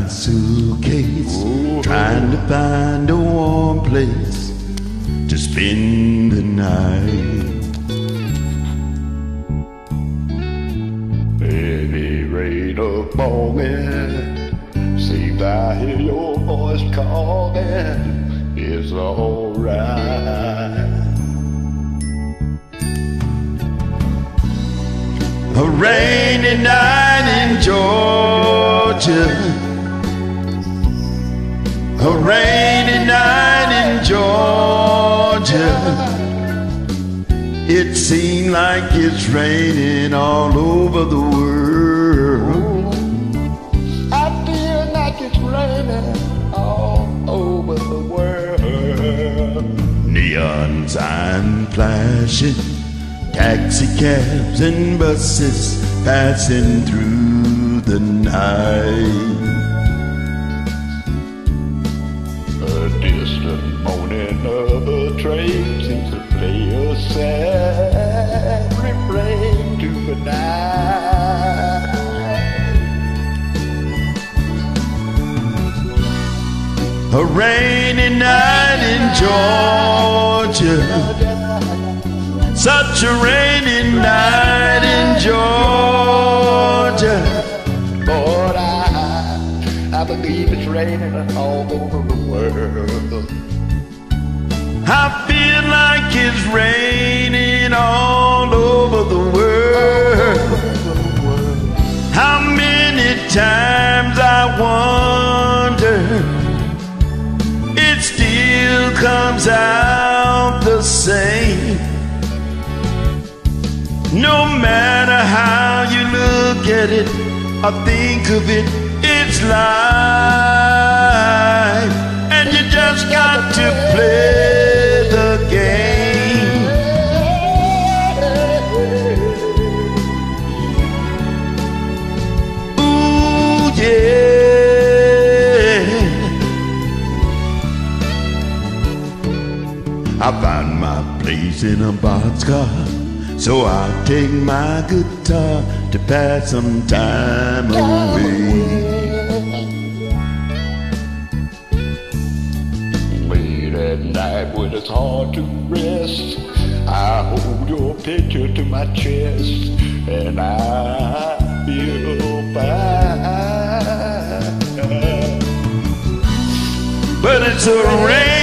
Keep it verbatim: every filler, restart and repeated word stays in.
my suitcase, Ooh. trying to find a warm place to spend the night. Any rain of morning, seems I hear your voice calling. It's alright. A rainy night in Georgia, a rainy night in Georgia. It seems like it's raining all over the world. I feel like it's raining all over the world. Neon sign flashing, taxi cabs and buses passing through the night. A distant moaning of a train seems to play a sad refrain to the night. A rainy night in Georgia, such a rainy night in Georgia. Lord, I, I believe it's raining all over the world. I feel like it's raining all over the world. How many times I wonder, it still comes out the same. No matter how you look at it or think of it, it's life, and you just got to play the game. Ooh, yeah. I found my place in a boxcar, so I'll take my guitar to pass some time away. Late at night when it's hard to rest, I hold your picture to my chest, and I feel fine. But it's a rain